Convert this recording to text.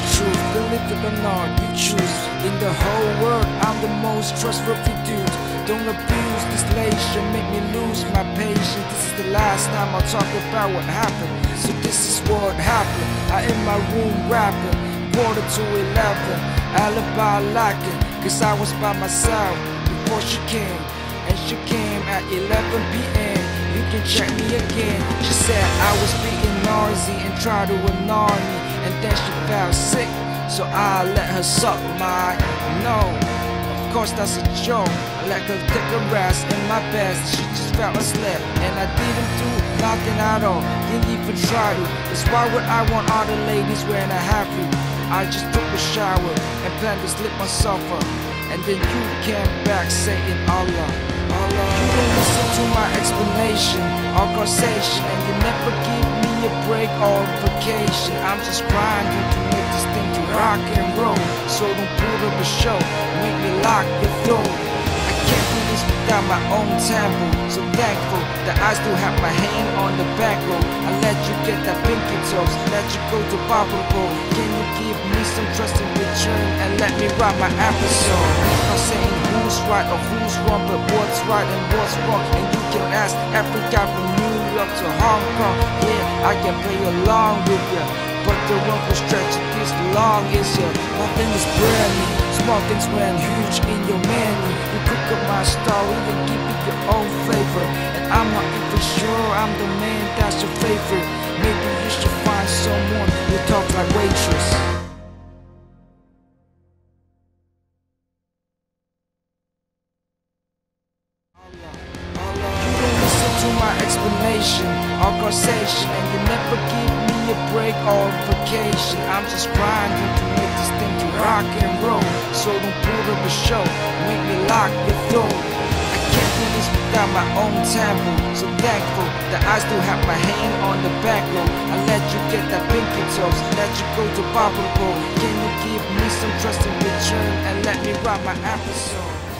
truth, believe it or not, you choose. In the whole world, I'm the most trustworthy dude. Don't abuse this relation, make me lose my patience. This is the last time I'll talk about what happened. So this is what happened. I in my room rapping, 11:45. Alibi lacking, cause I was by myself before she came. And she came at 11 p.m. You can check me again. She said I was being noisy and tried to annoy me. And then she felt sick, so I let her suck my nose. Of course that's a joke. I let her take a rest in my bed. She just fell asleep, and I didn't do nothing at all. Didn't even try to. That's why would I want all the ladies when I have you? I just took a shower and planned to slip myself up. And then you came back saying Allah, Allah. You don't listen to my explanation or causation, and you never give me a break or a vacation. I'm just grinding to make this thing to rock and roll. So don't put up a show, make me lock your door. I can't do this without my own tempo. So thankful that I still have my hand on the back row. I let you get that pinky toes, let you go to Bible Bowl. Can you give me some trust in return and let me write my episode? Not saying who's right or who's wrong, but what's right and what's wrong. And you can ask every guy from New York to Hong Kong. Yeah, I can play along with ya, but the one who stretches this long is ya. Nothing is brand new, small things went huge in your menu. You cook up my story and give it your own flavor. And I'm not even sure I'm the man that's your favorite. Maybe you should find someone who talk like waitress. To my explanation or causation, and you never give me a break or a vacation. I'm just grinding to make this thing to rock and roll. So don't put up a show, make me lock your door. I can't do this without my own tempo. So thankful that I still have my hand on the back row. I let you get that pinky toes, let you go to Bible Bowl. Can you give me some trust in return and let me write my episode?